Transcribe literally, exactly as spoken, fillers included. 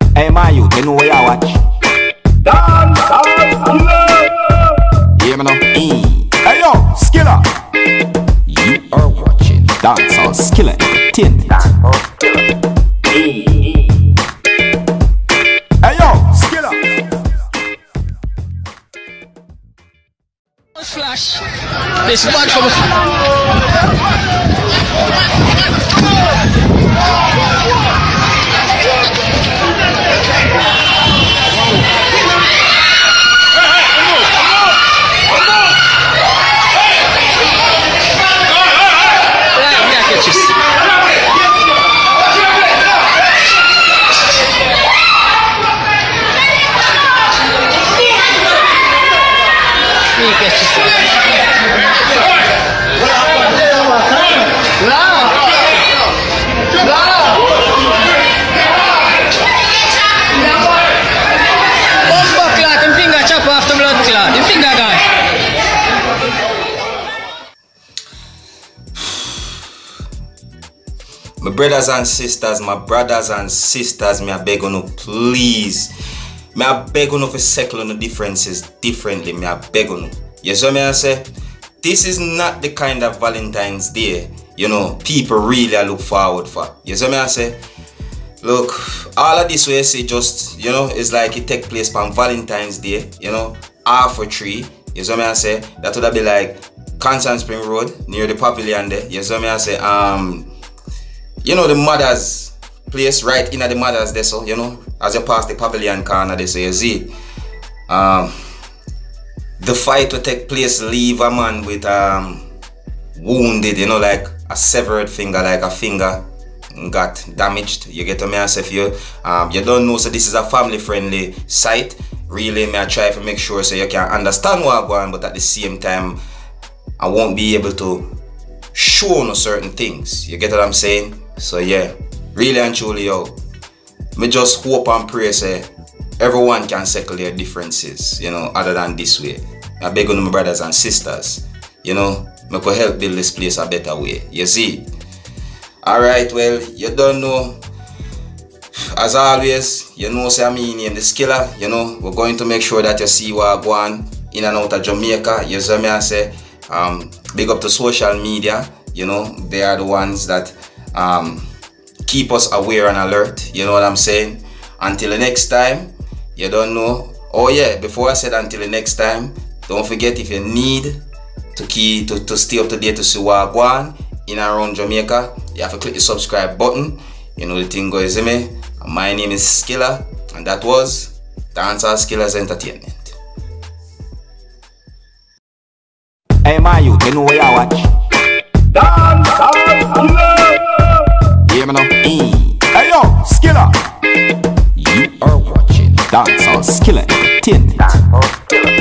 Hey, my youth, you know where you watch? Dancehall Skiller. Hear me now? Mm. Hey yo, Skiller. You are watching Dancehall Skiller Entertainment. Hey yo, Skiller. Flash. This bad for my brothers and sisters, my brothers and sisters, me I beg on you, please. Me I beg on you to settle on the differences differently. Me I beg on you. You see me I say? This is not the kind of Valentine's Day, you know, people really look forward for. You see me I say? Look, all of this way you see just, you know, it's like it take place on Valentine's Day, you know, half for three. You see me I say? That would be like Constant Spring Road near the pavilion there. You see me I say? Um You know the mother's place right in at the mother's there, so you know, as you pass the pavilion corner there, so you see um the fight will take place, leave a man with um wounded, you know, like a severed finger, like a finger got damaged. You get to me and say if you um you don't know, so this is a family friendly site. Really may I try to make sure so you can understand what I'm going, but at the same time I won't be able to show no certain things. You get what I'm saying? So yeah, really and truly, yo, me just hope and pray say everyone can settle their differences, you know, other than this way. I beg on my brothers and sisters, you know, me could help build this place a better way. You see? Alright, well, you don't know. As always, you know say I mean name the Skiller, you know, we're going to make sure that you see what go on in and out of Jamaica. You see me I say, um, big up to social media, you know, they are the ones that um keep us aware and alert, you know what I'm saying? Until the next time, you don't know. Oh yeah, before I said until the next time, don't forget if you need to key to, to stay up to date to see what go on in and around Jamaica, you have to click the subscribe button. You know the thing goes in me. My name is Skiller, and that was Dancehall Skillers Entertainment. Hey my youth, you know where you watch? Dancehall Skiller. Hear me now? Mm. Hey yo, Skiller. You are watching Dancehall Skiller Entertainment.